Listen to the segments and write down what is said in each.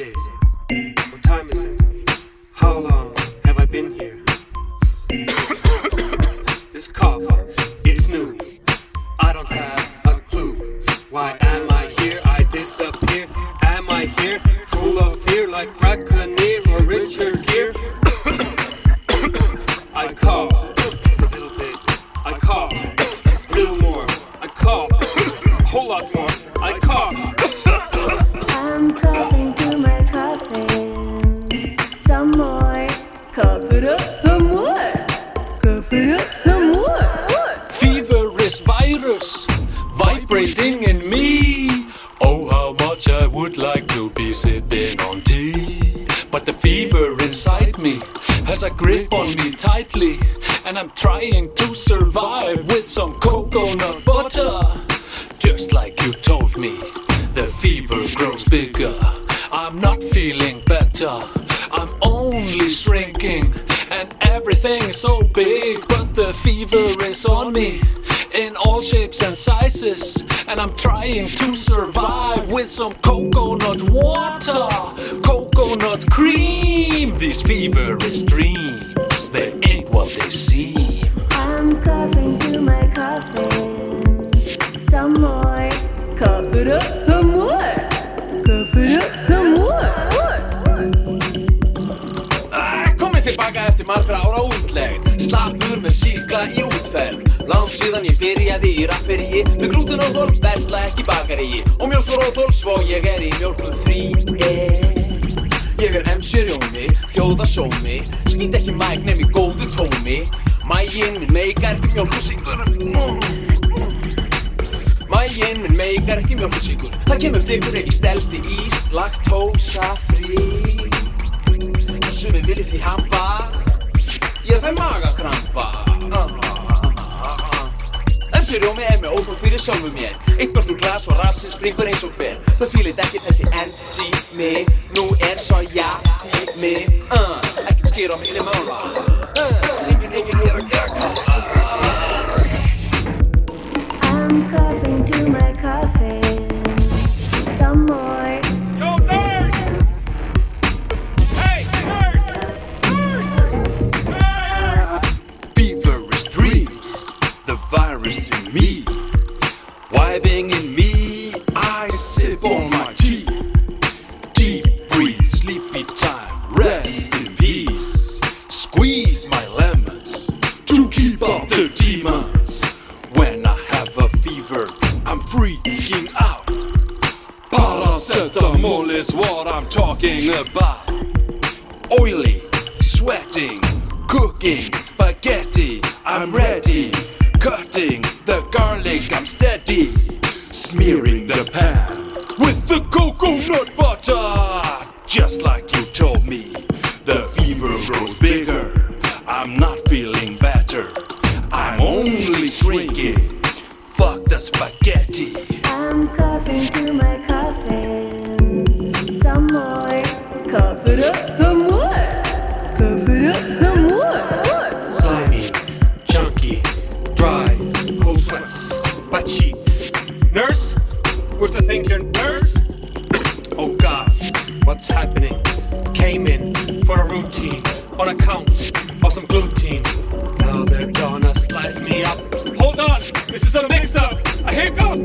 is? What time is it? How long have I been here? This cough, it's new. I don't have a clue. Why am I here? I disappear. Am I here? Full of fear like Racconeer or Richard Gere? I cough, just a little bit. I cough, a little more. I cough, a whole lot more. I cough. I'm coughing to my coffin. Some more. Cough it up some more. Cough it up some more. Fever is virus vibrating in me. Oh, how much I would like to be sipping on tea. But the fever inside me has a grip on me tightly, and I'm trying to survive with some coconut butter. Just like you told me, the fever grows bigger. I'm not feeling better, I'm only shrinking. And everything is so big, but the fever is on me in all shapes and sizes. And I'm trying to survive with some coconut water, coconut cream. These feverish dreams, they ain't what they seem. I'm coughing to my coffin. Some more. Cough it up some more. Cough it up some more. Komið tilbaka eftir margra ára útlegð. Slappur með síkla í útferð. Langt síðan ég byrjaði í rapperíi. Með glúten og þorp, versla ekki bakaríi. Og mjólkur og þorp, svo ég í mjólkur frí. Ég MC Rjómi, þjóðasómi. Smít ekki mæk nefn í góðu tómi. Maginn minn meikar ekki mjólkursýkur. Maginn minn meikar ekki mjólkursýkur. Það kemur flikur ekki stelst í ís. Laktósa frí. Sumir viljið því hampa. Ég fæ magakrampa. MC Rjómi með óþól fyrir sjálfu mér. Eitt mjölkur glas og rassinn springur eins og hver. Það fílið ekkert þessi MC-mi. Nú soja tími. Ekkert skýr á milli mála. Engin hér að gera kála. I'm coughing to my coffin. Some more. Yo, nurse! Hey, nurse! Nurse! Feverish dreams, the virus in me. Vibing in me, I sip on my tea. Deep breathe, sleepy time, rest in peace. Squeeze my lemons to keep out the demons. When I have a fever, I'm freaking out. Paracetamol is what I'm talking about. Oily, sweating, cooking spaghetti. I'm ready, cutting the garlic, I'm steady. Smearing the pan with the coconut butter. Just like you told me, the fever grows bigger. I'm not feeling better, I'm only shrinking. Fuck the spaghetti. I'm coughing to my coffin. Some more. Cough it up some more. Cough it up some more. Slimy, chunky, dry, cold sweats, butt cheeks. Nurse? Where's the thing here, nurse? Oh God, what's happening? Came in for a routine on account of some gluten. Now they're gonna slice me up. Hold on, this is a mix-up. A hiccup.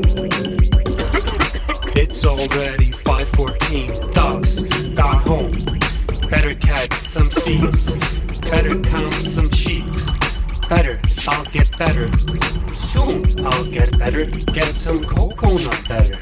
It's already 5:14. Dogs gone home. Better catch some seeds. Better count some sheep. Better, I'll get better. Soon I'll get better. Get some coconut better.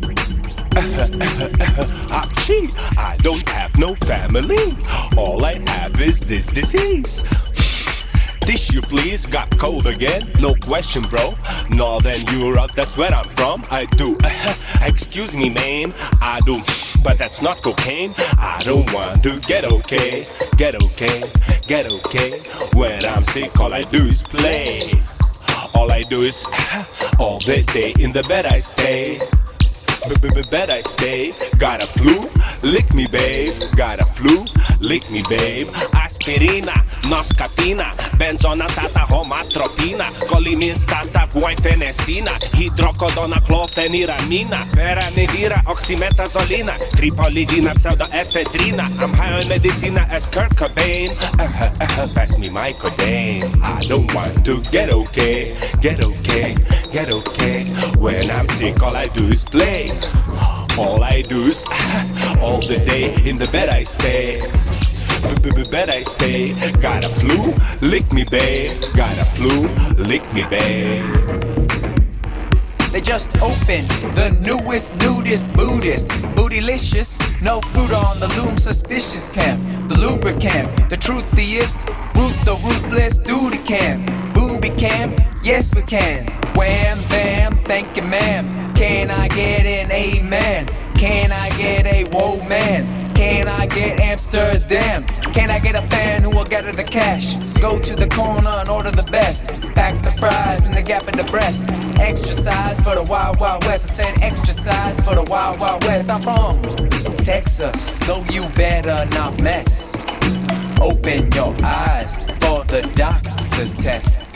Achoo, I don't have no family. All I have is this disease. Tissue please, got cold again, no question bro. Northern Europe, that's where I'm from. I do, excuse me man, I do, but that's not cocaine. I don't want to get okay, get okay, get okay. When I'm sick all I do is play. All I do is, all the day in the bed I stay. Bed I stay, got a flu, lick me babe. Got a flu, lick me babe. Aspirina, Noscapina, benzonatata homatropina, coliminstata guaifenesina, hidrocodona clofeniramina, veranivira oxymetazolina, tripolidina pseudoephedrina. I'm high on medicina as Kurt Cobain. Pass me my codeine. I don't want to get okay, get okay, get okay. When I'm sick, all I do is play. All I do is all the day in the bed I stay. Bed I stay. Got a flu, lick me babe. Got a flu, lick me babe. They just opened the newest, nudist Buddhist. Bootylicious, no fruit on the loom, suspicious camp. The lubricant, the truthiest, root the ruthless, duty camp. Booby camp, yes we can. Wham, bam, thank you ma'am. Can I get an amen? Can I get a whoa man? Can I get Amsterdam? Can I get a fan who will gather the cash? Go to the corner and order the best. Pack the prize in the gap in the breast. Extra size for the Wild Wild West. I said extra size for the Wild Wild West. I'm from Texas, so you better not mess. Open your eyes for the doctor's test.